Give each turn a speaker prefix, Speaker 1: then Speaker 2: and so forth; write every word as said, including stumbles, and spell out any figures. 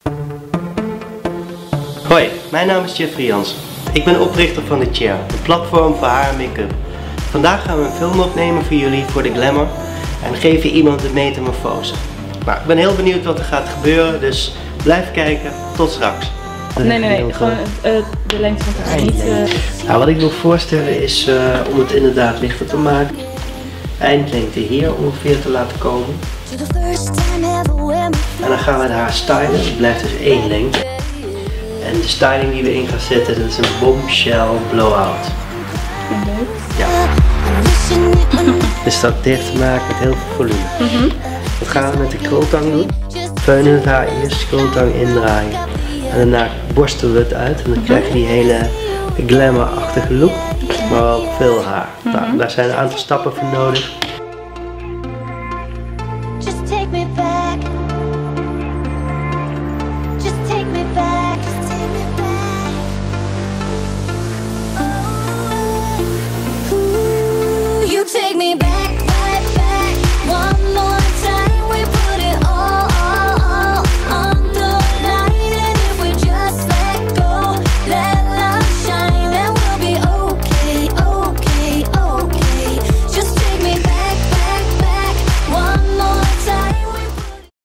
Speaker 1: Hoi, mijn naam is Jeffrey Jansen. Ik ben oprichter van The Chair, een platform voor haar en make-up. Vandaag gaan we een film opnemen voor jullie, voor de Glamour. En geven iemand de metamorfose. Nou, ik ben heel benieuwd wat er gaat gebeuren, dus blijf kijken. Tot straks.
Speaker 2: Nee, nee, nee. Gewoon uh, de lengte van het haar. Niet, uh...
Speaker 1: nou, wat ik wil voorstellen is uh, om het inderdaad lichter te maken. Eindlengte hier ongeveer te laten komen. En dan gaan we haar stylen. Het blijft dus één lengte. En de styling die we in gaan zetten, dat is een bombshell blowout. Ja. Dus dat dicht te maken met heel veel volume.
Speaker 2: Mm-hmm.
Speaker 1: Dat gaan we met de krultang doen. Feunen het haar eerst, krultang indraaien. En daarna borstelen we het uit. En dan mm-hmm. krijg je die hele glamour-achtige look. Maar wel veel haar. Mm-hmm. Nou, daar zijn een aantal stappen voor nodig.